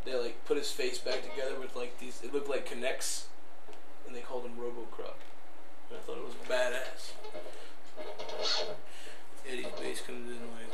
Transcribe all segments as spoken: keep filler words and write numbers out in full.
they like put his face back together with like these. It looked like connects, and they called him RoboCrop. And I thought it was badass. Eddie's bass comes in like.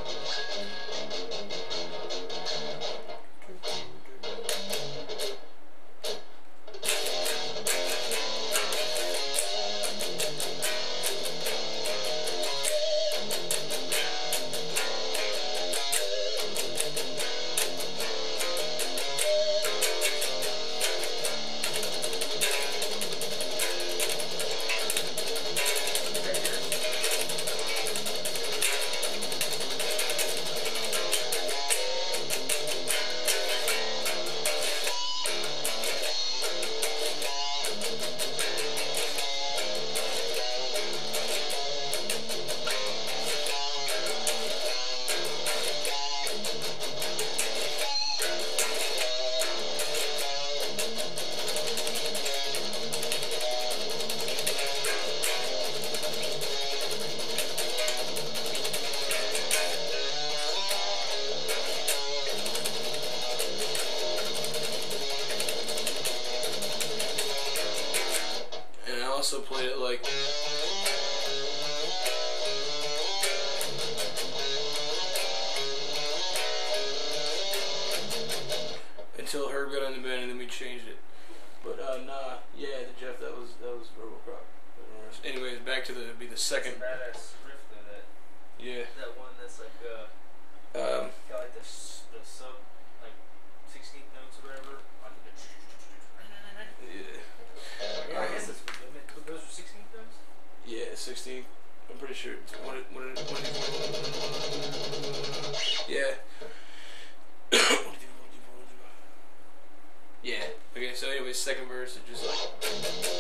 Also played it like until Herb got on the band and then we changed it. But uh, nah, yeah, the Jeff, that was that was RoboCrop. Anyways, back to the be the second. That's a badass riff though. That yeah. That one that's like uh, um, got like the the sub like sixteenth notes or whatever. Like the yeah. Yeah, I guess that's what those were sixteenth notes. Yeah, sixteen. I'm pretty sure. What it, what it, what it, yeah. Yeah. Okay. So, anyways, second verse, it just like.